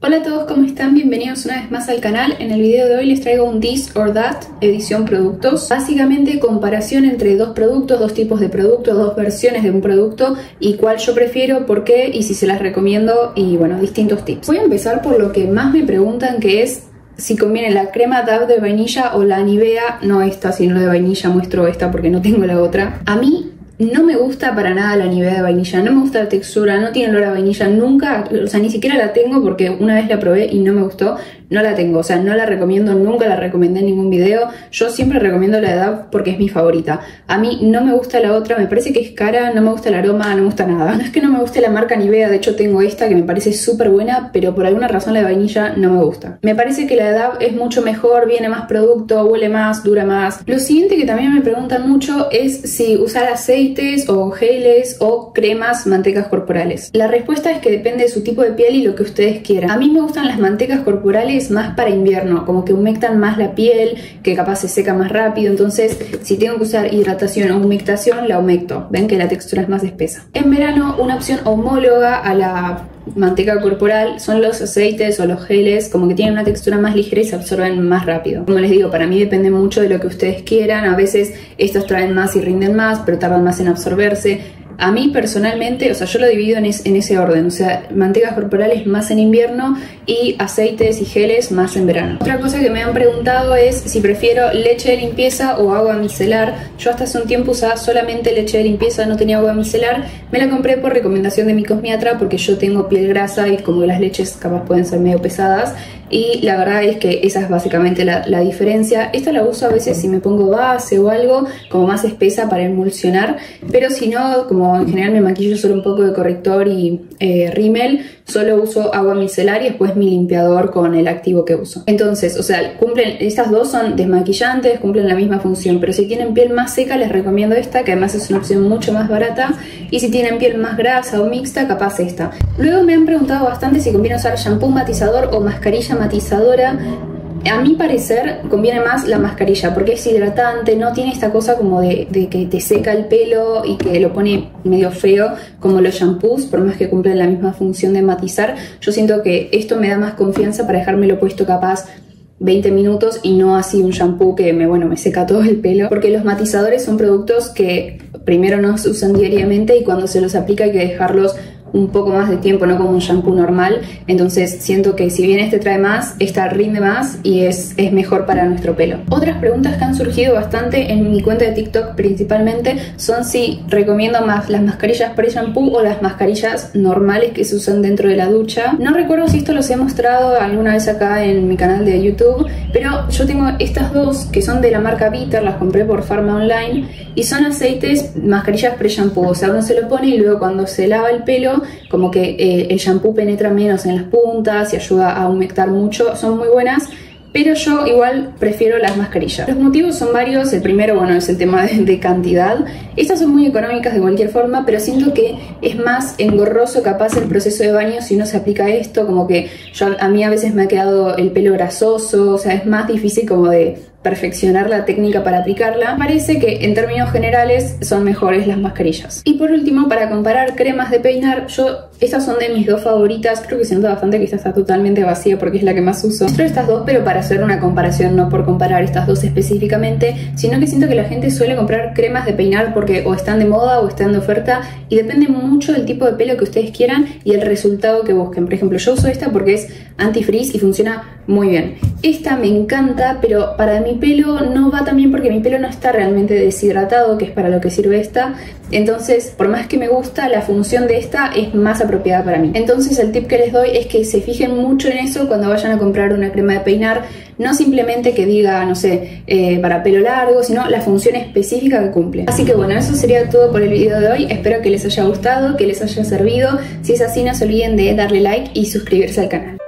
Hola a todos, ¿cómo están? Bienvenidos una vez más al canal. En el video de hoy les traigo un This or That, edición productos. Básicamente comparación entre dos productos, dos tipos de productos, dos versiones de un producto y cuál yo prefiero, por qué y si se las recomiendo y bueno, distintos tips. Voy a empezar por lo que más me preguntan, que es si conviene la crema Dove de vainilla o la Nivea, no esta, sino de vainilla. Muestro esta porque no tengo la otra. A mí no me gusta para nada la Nivea de vainilla, no me gusta la textura, no tiene olor a vainilla, nunca, o sea, ni siquiera la tengo porque una vez la probé y no me gustó, no la tengo, o sea, no la recomiendo, nunca la recomendé en ningún video. Yo siempre recomiendo la de Dove porque es mi favorita. A mí no me gusta la otra, me parece que es cara, no me gusta el aroma, no me gusta nada. No es que no me guste la marca Nivea, de hecho tengo esta que me parece súper buena, pero por alguna razón la de vainilla no me gusta. Me parece que la de Dove es mucho mejor, viene más producto, huele más, dura más. Lo siguiente que también me preguntan mucho es si usar aceites o geles o cremas, mantecas corporales. La respuesta es que depende de su tipo de piel y lo que ustedes quieran. A mí me gustan las mantecas corporales más para invierno, como que humectan más la piel, que capaz se seca más rápido, entonces si tengo que usar hidratación o humectación, la humecto. Ven que la textura es más espesa. En verano, una opción homóloga a la manteca corporal son los aceites o los geles, como que tienen una textura más ligera y se absorben más rápido. Como les digo, para mí depende mucho de lo que ustedes quieran. A veces estos traen más y rinden más, pero tardan más en absorberse. A mí personalmente, o sea, yo lo divido en ese orden, o sea, mantecas corporales más en invierno y aceites y geles más en verano. Otra cosa que me han preguntado es si prefiero leche de limpieza o agua micelar. Yo hasta hace un tiempo usaba solamente leche de limpieza, no tenía agua micelar. Me la compré por recomendación de mi cosmiatra porque yo tengo piel grasa y como las leches capaz pueden ser medio pesadas. Y la verdad es que esa es básicamente la diferencia. Esta la uso a veces si me pongo base o algo como más espesa para emulsionar, pero si no, como en general me maquillo solo un poco de corrector y rímel, solo uso agua micelar y después mi limpiador con el activo que uso. Entonces, o sea, estas dos son desmaquillantes, cumplen la misma función, pero si tienen piel más seca les recomiendo esta, que además es una opción mucho más barata, y si tienen piel más grasa o mixta, capaz esta. Luego me han preguntado bastante si conviene usar shampoo matizador o mascarilla matizadora. A mi parecer conviene más la mascarilla porque es hidratante, no tiene esta cosa como de que te seca el pelo y que lo pone medio feo como los shampoos, por más que cumplen la misma función de matizar. Yo siento que esto me da más confianza para dejármelo puesto capaz 20 minutos y no así un shampoo que me seca todo el pelo, porque los matizadores son productos que primero no se usan diariamente y cuando se los aplica hay que dejarlos un poco más de tiempo, no como un shampoo normal. Entonces siento que si bien este trae más, esta rinde más y es mejor para nuestro pelo. Otras preguntas que han surgido bastante en mi cuenta de TikTok principalmente son si recomiendo más las mascarillas pre-shampoo o las mascarillas normales que se usan dentro de la ducha. No recuerdo si esto los he mostrado alguna vez acá en mi canal de YouTube, pero yo tengo estas dos que son de la marca Bitter, las compré por Pharma Online y son aceites, mascarillas pre-shampoo, o sea, uno se lo pone y luego cuando se lava el pelo como que el shampoo penetra menos en las puntas y ayuda a humectar mucho. Son muy buenas, pero yo igual prefiero las mascarillas. Los motivos son varios. El primero, bueno, es el tema de cantidad. Estas son muy económicas de cualquier forma, pero siento que es más engorroso capaz el proceso de baño si uno se aplica esto, como que a mí a veces me ha quedado el pelo grasoso, o sea, es más difícil como de perfeccionar la técnica para aplicarla. Parece que en términos generales son mejores las mascarillas. Y por último, para comparar cremas de peinar, estas son de mis dos favoritas. Creo que siento bastante que esta está totalmente vacía porque es la que más uso. Muestro estas dos, pero para hacer una comparación, no por comparar estas dos específicamente, sino que siento que la gente suele comprar cremas de peinar porque o están de moda o están de oferta y depende mucho del tipo de pelo que ustedes quieran y el resultado que busquen. Por ejemplo, yo uso esta porque es anti-frizz y funciona muy bien. Esta me encanta, pero para mi pelo no va tan bien porque mi pelo no está realmente deshidratado, que es para lo que sirve esta. Entonces, por más que me gusta, la función de esta es más apropiada para mí. Entonces, el tip que les doy es que se fijen mucho en eso cuando vayan a comprar una crema de peinar. No simplemente que diga, no sé, para pelo largo, sino la función específica que cumple. Así que bueno, eso sería todo por el video de hoy. Espero que les haya gustado, que les haya servido. Si es así, no se olviden de darle like y suscribirse al canal.